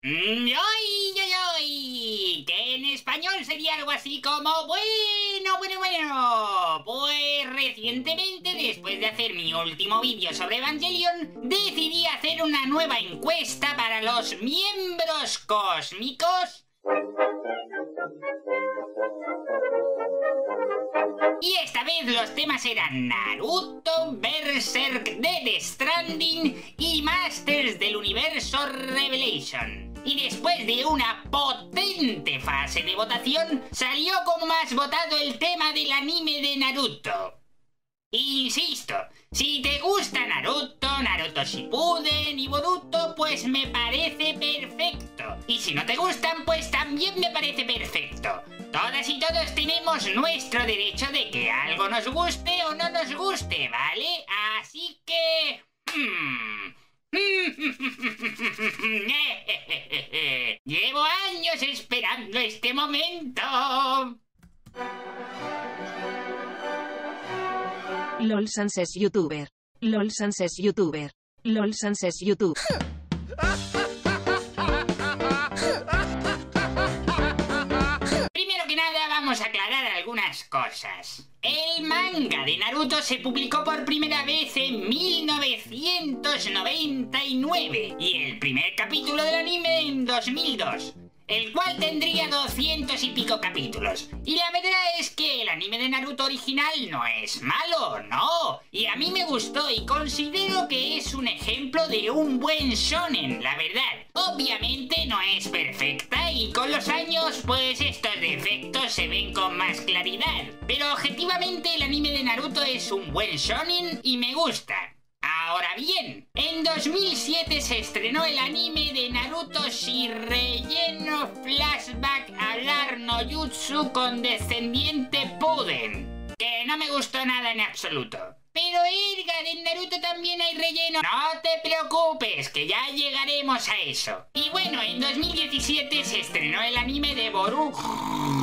¡Ay, ay, ay! Que en español sería algo así como bueno. Pues recientemente, después de hacer mi último vídeo sobre Evangelion, decidí hacer una nueva encuesta para los miembros cósmicos. Y esta vez los temas eran Naruto, Berserk, Death Stranding y Masters del Universo Revelation. Y después de una potente fase de votación, salió como más votado el tema del anime de Naruto. Insisto, si te gusta Naruto Shippuden y Boruto, pues me parece perfecto. Y si no te gustan, pues también me parece perfecto. Todas y todos tenemos nuestro derecho de que algo nos guste o no nos guste, ¿vale? Así que... Llevo años esperando este momento. LOL Sanses YouTuber. LOL Sanses YouTuber. LOL Sanses YouTube. Primero que nada vamos a aclarar algunas cosas. El manga de Naruto se publicó por primera vez en 1999 y el primer capítulo del anime en 2002. El cual tendría 200 y pico capítulos. Y la verdad es que el anime de Naruto original no es malo, no. Y a mí me gustó y considero que es un ejemplo de un buen shonen, la verdad. Obviamente no es perfecta y con los años pues estos defectos se ven con más claridad. Pero objetivamente el anime de Naruto es un buen shonen y me gusta. Ahora bien, en 2007 se estrenó el anime de Naruto Shirrelleno Flashback Alar no Jutsu con descendiente Puden, que no me gustó nada en absoluto. Pero Edgar, en Naruto también hay relleno. No te preocupes, que ya llegaremos a eso. Y bueno, en 2017 se estrenó el anime de Boruto.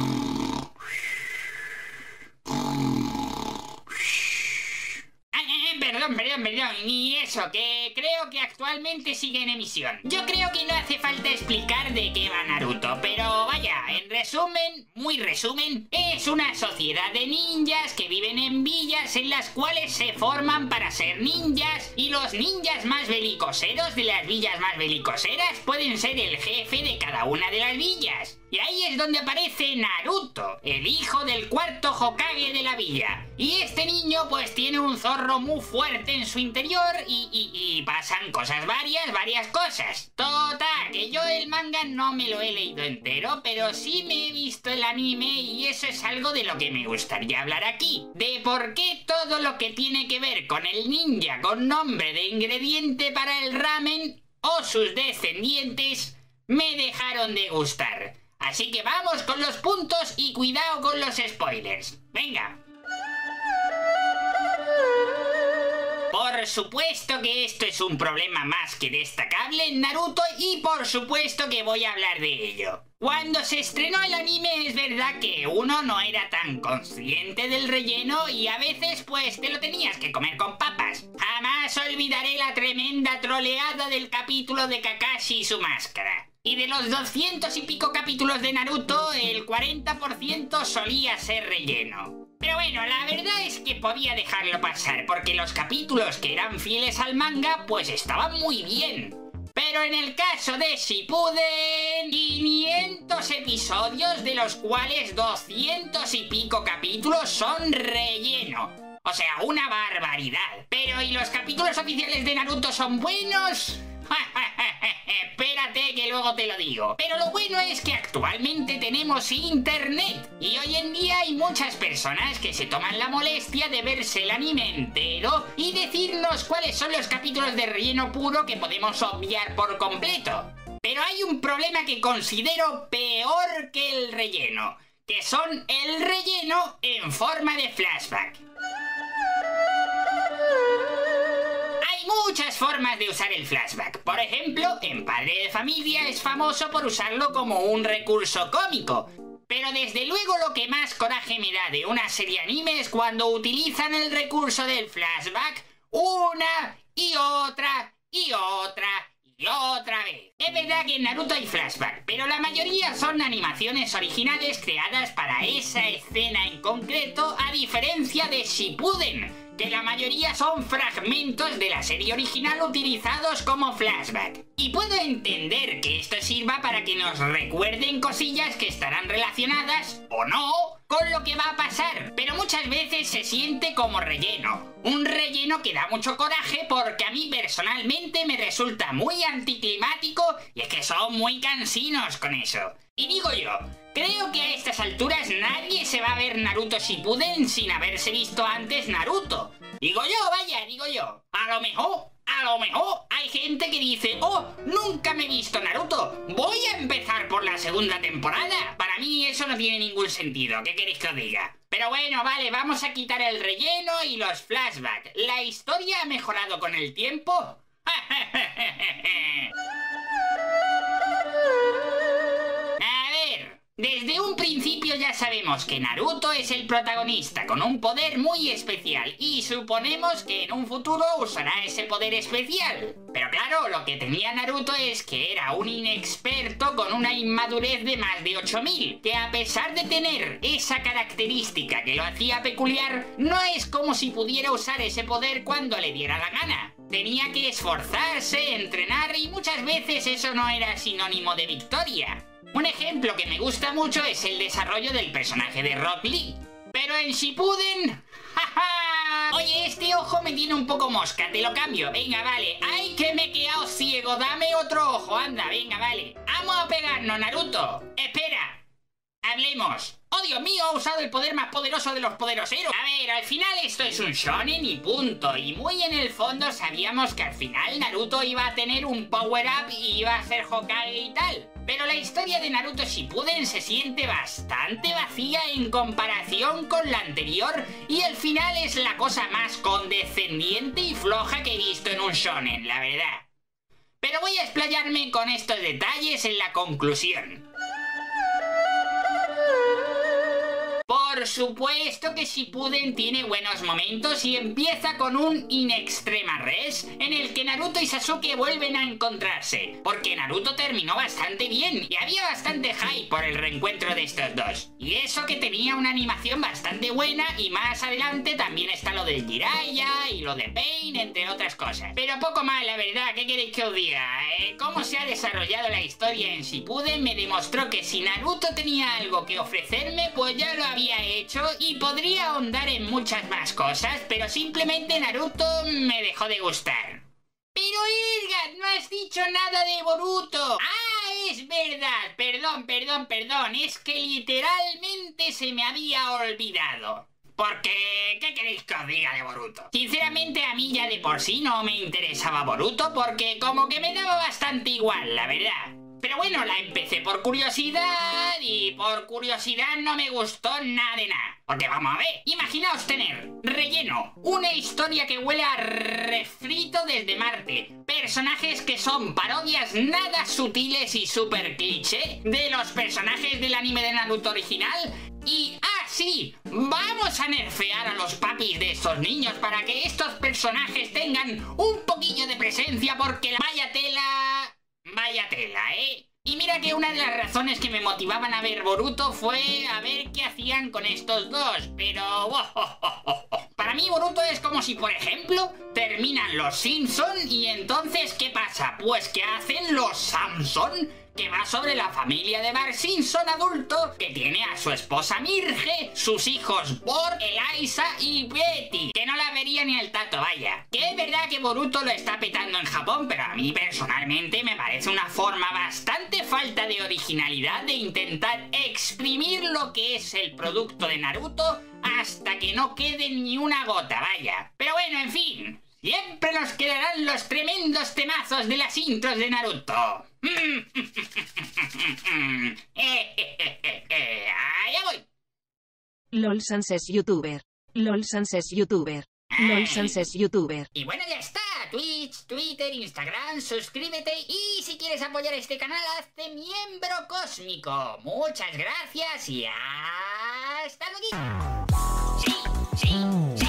Perdón, y eso, que creo que actualmente sigue en emisión. Yo creo que no hace falta explicar de qué va Naruto, pero vaya, en resumen, muy resumen, es una sociedad de ninjas que viven en villas en las cuales se forman para ser ninjas, y los ninjas más belicoseros de las villas más belicoseras pueden ser el jefe de cada una de las villas. Y ahí es donde aparece Naruto, el hijo del cuarto Hokage de la villa. Y este niño pues tiene un zorro muy fuerte en su interior y pasan cosas varias cosas. Total, que yo el manga no me lo he leído entero, pero sí me he visto el anime y eso es algo de lo que me gustaría hablar aquí. De por qué todo lo que tiene que ver con el ninja con nombre de ingrediente para el ramen o sus descendientes me dejaron de gustar. Así que vamos con los puntos y cuidado con los spoilers. ¡Venga! Por supuesto que esto es un problema más que destacable en Naruto y por supuesto que voy a hablar de ello. Cuando se estrenó el anime es verdad que uno no era tan consciente del relleno y a veces pues te lo tenías que comer con papas. Jamás olvidaré la tremenda troleada del capítulo de Kakashi y su máscara. Y de los 200 y pico capítulos de Naruto, el 40% solía ser relleno. Pero bueno, la verdad es que podía dejarlo pasar, porque los capítulos que eran fieles al manga, pues estaban muy bien. Pero en el caso de Shippuden, 500 episodios, de los cuales 200 y pico capítulos son relleno. O sea, una barbaridad. Pero ¿y los capítulos oficiales de Naruto son buenos? Espérate que luego te lo digo. Pero lo bueno es que actualmente tenemos internet y hoy en día hay muchas personas que se toman la molestia de verse el anime entero y decirnos cuáles son los capítulos de relleno puro que podemos obviar por completo. Pero hay un problema que considero peor que el relleno, que son el relleno en forma de flashback. Muchas formas de usar el flashback. Por ejemplo, en Padre de Familia es famoso por usarlo como un recurso cómico. Pero desde luego lo que más coraje me da de una serie anime es cuando utilizan el recurso del flashback una y otra y otra y y otra vez. Es verdad que en Naruto hay flashback, pero la mayoría son animaciones originales creadas para esa escena en concreto, a diferencia de Shippuden, que la mayoría son fragmentos de la serie original utilizados como flashback. Y puedo entender que esto sirva para que nos recuerden cosillas que estarán relacionadas, o no, con lo que va a pasar, pero muchas veces se siente como relleno. Un relleno que da mucho coraje porque a mí personalmente me resulta muy anticlimático y es que son muy cansinos con eso. Y digo yo, creo que a estas alturas nadie se va a ver Naruto Shippuden sin haberse visto antes Naruto. Digo yo, vaya, digo yo. A lo mejor hay gente que dice, oh, nunca me he visto Naruto, voy a empezar por la segunda temporada. Para mí eso no tiene ningún sentido, ¿qué queréis que os diga? Pero bueno, vale, vamos a quitar el relleno y los flashbacks. ¿La historia ha mejorado con el tiempo? Desde un principio ya sabemos que Naruto es el protagonista con un poder muy especial y suponemos que en un futuro usará ese poder especial. Pero claro, lo que tenía Naruto es que era un inexperto con una inmadurez de más de 8000, que a pesar de tener esa característica que lo hacía peculiar, no es como si pudiera usar ese poder cuando le diera la gana. Tenía que esforzarse, entrenar y muchas veces eso no era sinónimo de victoria. Un ejemplo que me gusta mucho es el desarrollo del personaje de Rock Lee. Pero en Shippuden... ¡jaja! Oye, este ojo me tiene un poco mosca, te lo cambio. Venga, vale. ¡Ay, que me he quedado ciego! Dame otro ojo, anda, venga, vale. ¡Vamos a pegarnos, Naruto! ¡Espera! ¡Hablemos! ¡Oh, Dios mío! Ha usado el poder más poderoso de los poderoseros. A ver, al final esto es un shonen y punto. Y muy en el fondo sabíamos que al final Naruto iba a tener un power-up y iba a ser Hokage y tal. Pero la historia de Naruto Shippuden se siente bastante vacía en comparación con la anterior y el final es la cosa más condescendiente y floja que he visto en un shonen, la verdad. Pero voy a explayarme con estos detalles en la conclusión. Por supuesto que Shippuden tiene buenos momentos y empieza con un in extrema res en el que Naruto y Sasuke vuelven a encontrarse, porque Naruto terminó bastante bien y había bastante hype por el reencuentro de estos dos. Y eso que tenía una animación bastante buena y más adelante también está lo del Jiraiya y lo de Pain, entre otras cosas. Pero poco más, la verdad, ¿qué queréis que os diga? Cómo se ha desarrollado la historia en Shippuden me demostró que si Naruto tenía algo que ofrecerme, pues ya lo había hecho y podría ahondar en muchas más cosas, pero simplemente Naruto me dejó de gustar. Pero Edgar, no has dicho nada de Boruto. Ah, es verdad, perdón, es que literalmente se me había olvidado. Porque, ¿qué queréis que os diga de Boruto? Sinceramente a mí ya de por sí no me interesaba Boruto porque como que me daba bastante igual, la verdad. Pero bueno, la empecé por curiosidad y por curiosidad no me gustó nada de nada. Porque vamos a ver, imaginaos tener relleno, una historia que huele a refrito desde Marte, personajes que son parodias nada sutiles y súper cliché de los personajes del anime de Naruto original y, sí, vamos a nerfear a los papis de estos niños para que estos personajes tengan un poquillo de presencia porque vaya tela, ¿eh? Y mira que una de las razones que me motivaban a ver Boruto fue a ver qué hacían con estos dos, pero... Para mí Boruto es como si, por ejemplo, terminan los Simpson y entonces, ¿qué pasa? Pues que hacen los Samson, que va sobre la familia de Bart Simpson adulto, que tiene a su esposa Mirge, sus hijos Bor, Eliza y Betty, que no la vería ni el tato, vaya. Que es verdad que Boruto lo está petando en Japón, pero a mí personalmente me parece una forma bastante falta de originalidad de intentar exprimir lo que es el producto de Naruto hasta que no quede ni una gota, vaya. Pero bueno, en fin, siempre nos quedarán los tremendos temazos de las intros de Naruto. Allá voy. LOLSanses YouTuber. LOLSanses YouTuber. LOLSanses YouTuber. Y bueno, ya está. Twitch, Twitter, Instagram, suscríbete y si quieres apoyar este canal, hazte miembro cósmico. Muchas gracias y hasta luego. Sí.